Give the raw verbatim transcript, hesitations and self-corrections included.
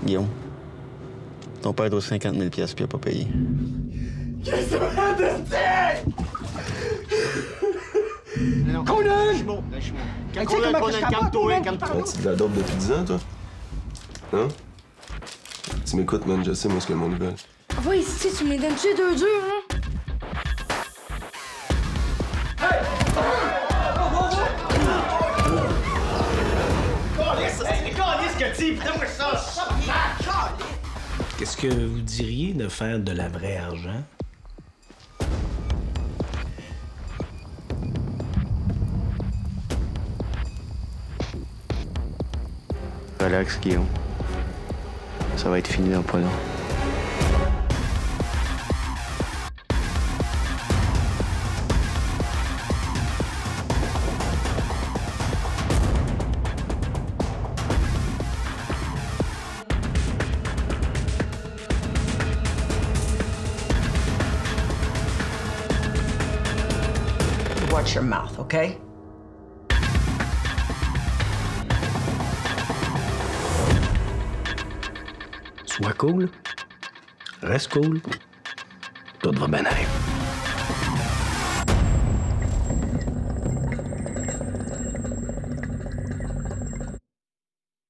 Guillaume, ton père doit cinquante mille piastres puis il a pas payé. Qu'est-ce que c'est? Conan! Conan, Conan, calme-toi, calme-toi. Tu de la dope depuis dix ans, toi? Hein? Tu m'écoutes, man, je sais, moi, ce que le monde veut. Va ici, tu me les donnes-tu deux durs, hein? Qu'est-ce que vous diriez de faire de la vraie argent? Relax, Guillaume. Ça va être fini dans pas long. Watch your mouth, okay? Sois cool, reste cool, tout va bien aller.